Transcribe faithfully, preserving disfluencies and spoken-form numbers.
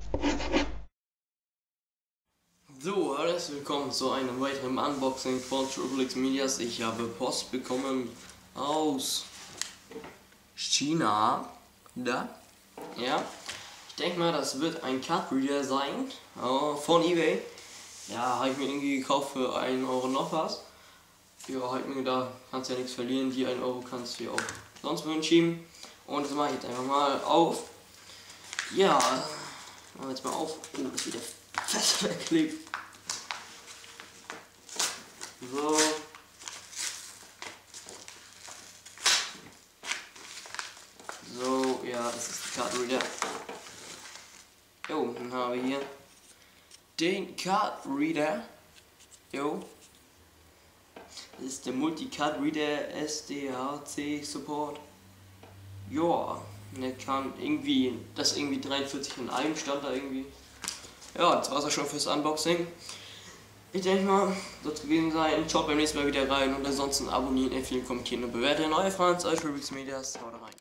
So, herzlich willkommen zu einem weiteren Unboxing von Triple X Medias. Ich habe Post bekommen aus China. Da. Ja. Ich denke mal, das wird ein Card Reader sein. Oh, von eBay. Ja, habe ich mir irgendwie gekauft für einen Euro noch was. Ja, habe ich mir gedacht, kannst ja nichts verlieren. Die einen Euro kannst du ja auch sonst wohin schieben. Und das mache ich jetzt einfach mal auf. Ja, machen wir jetzt mal auf. Oh, das ist wieder fest verklebt. So. So, ja, das ist die Card Reader. Jo, dann haben wir hier den Card Reader. Jo. Das ist der Multi-Card Reader S D H C Support. Ja, der kann irgendwie, das irgendwie dreiundvierzig in einem stand da irgendwie. Ja, das war's auch schon fürs Unboxing. Ich denke mal, soll es gewesen sein. Schaut beim nächsten Mal wieder rein und ansonsten abonnieren, empfehlen, kommentieren und bewerten. Neue Franz, euch Triple X Medias, haut rein.